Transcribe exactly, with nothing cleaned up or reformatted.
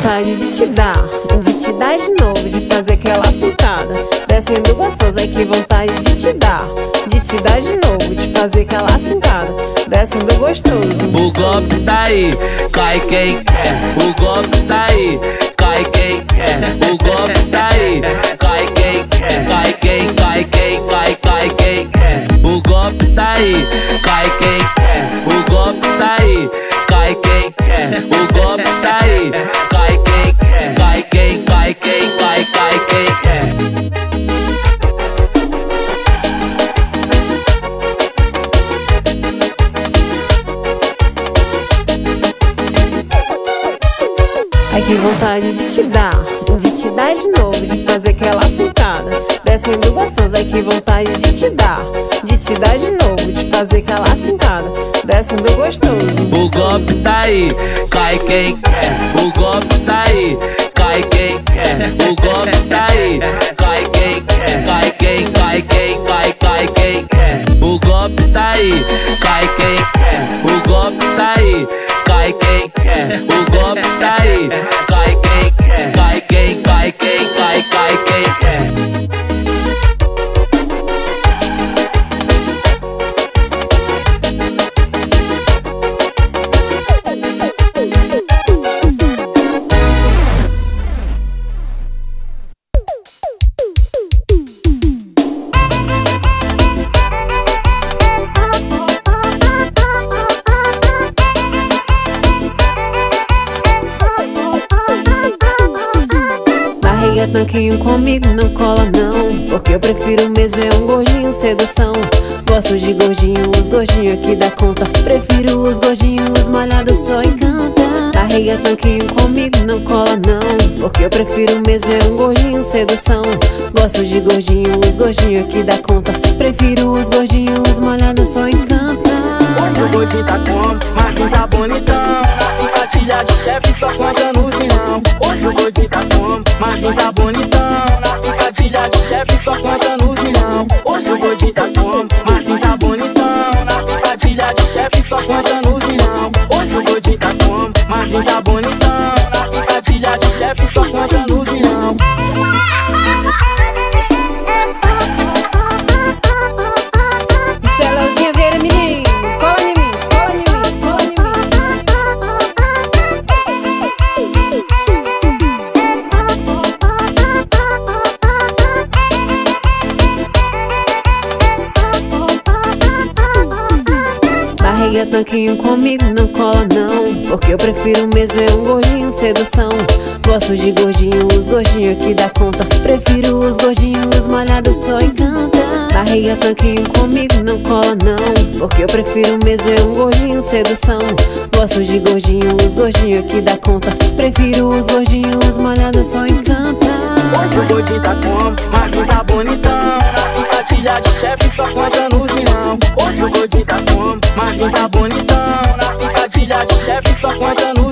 vontade de te dar, de te dar de novo, de fazer aquela sentada, descendo gostoso. Ai que vontade de te dar, de te dar de novo, de fazer aquela sentada, descendo gostoso. O golpe tá aí, cai quem quer. O golpe tá aí, cai quem quer. O golpe tá aí, cai quem quer. Cai quem, cai quem, cai, cai quem quer. O golpe tá aí, cai quem quer. O golpe tá aí, cai quem quer. O golpe tá aí, cai quem quer. Cai quem, cai quem, cai, cai quem quer. Ai que vontade de te dar, de te dar de novo, de fazer aquela sentada, descendo gostoso. Ai que vontade de te dar, de te dar de novo, de fazer aquela sentada, descendo gostoso. O golpe tá aí, cai quem quer. O golpe tá aí, cai quem quer. O golpe tá aí, cai quem quer. Cai quem, cai quem, cai, cai quem quer. O golpe tá aí, cai quem quer. O golpe tá aí, cai quem quer. O golpe tá aí, cai quem quer. Cai quem, cai quem, cai, cai quem quer. Barriga tanquinho comigo não cola não, porque eu prefiro mesmo é um gordinho sedução. Gosto de gordinho, os gordinhos aqui dá conta. Prefiro os gordinhos malhados, só encanta. Barriga tanquinho comigo não cola não, porque eu prefiro mesmo é um gordinho sedução. Gosto de gordinho, os gordinhos aqui dá conta. Prefiro os gordinhos malhados, só encanta. Hoje o gordinho tá como, mas não tá bonitão. Picadilha de chefe só contando os milhão. Hoje o gordinho tá como, mas não tá bonitão. Na picadilha de chefe só contando os milhão. Hoje o gordinho tá como, mas não tá bonitão. Na picadilha de chefe só contando os milhão. Hoje o gordinho tá como, mas não tá bonitão. Na picadilha de chefe só contando os milhão. Celãozinha Vieira, menino, cola em mim, cola em mim, cola em mim. Barriga tanquinho comigo não cola não, porque eu prefiro mesmo é um gordinho sedução. Gosto de gordinho, os gordinhos aqui dá conta. Prefiro os gordinhos malhados, só encanta. Barriga tanquinho comigo não cola não, porque eu prefiro mesmo é um gordinho sedução. Gosto de gordinho, os gordinhos aqui dá conta. Prefiro os gordinhos malhados, só encanta. Hoje o gordinho tá como, mas não tá bonitão. Na picadilha de chefe só contando os milhão. Hoje o gordinho tá como, mas não tá bonitão. Na picadilha de chefe só contando